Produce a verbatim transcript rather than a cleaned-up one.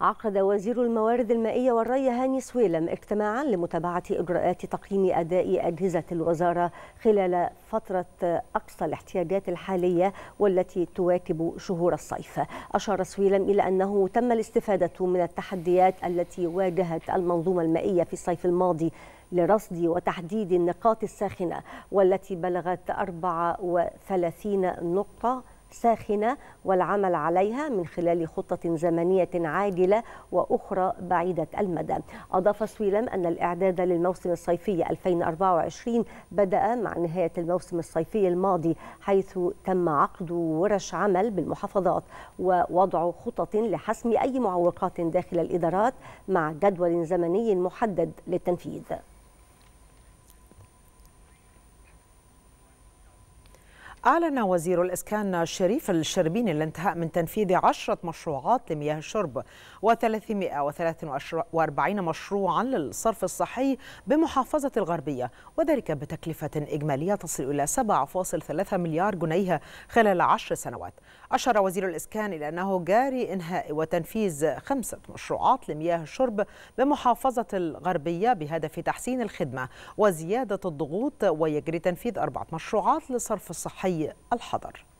عقد وزير الموارد المائية والري هاني سويلم اجتماعا لمتابعة إجراءات تقييم أداء أجهزة الوزارة خلال فترة أقصى الاحتياجات الحالية والتي تواكب شهور الصيف. أشار سويلم إلى أنه تم الاستفادة من التحديات التي واجهت المنظومة المائية في الصيف الماضي لرصد وتحديد النقاط الساخنة والتي بلغت أربعة وثلاثين نقطة ساخنة والعمل عليها من خلال خطة زمنية عاجلة وأخرى بعيدة المدى. أضاف سويلم أن الإعداد للموسم الصيفي ألفين وأربعة وعشرين بدأ مع نهاية الموسم الصيفي الماضي، حيث تم عقد ورش عمل بالمحافظات ووضع خطط لحسم أي معوقات داخل الإدارات مع جدول زمني محدد للتنفيذ. أعلن وزير الإسكان شريف الشربيني الانتهاء من تنفيذ عشرة مشروعات لمياه الشرب وثلاثمائة وثلاثة وأربعين مشروعا للصرف الصحي بمحافظة الغربية، وذلك بتكلفة إجمالية تصل إلى سبعة فاصلة ثلاثة مليار جنيه خلال عشر سنوات. أشار وزير الإسكان إلى أنه جاري إنهاء وتنفيذ خمسة مشروعات لمياه الشرب بمحافظة الغربية بهدف تحسين الخدمة وزيادة الضغوط، ويجري تنفيذ أربعة مشروعات للصرف الصحي الحضر.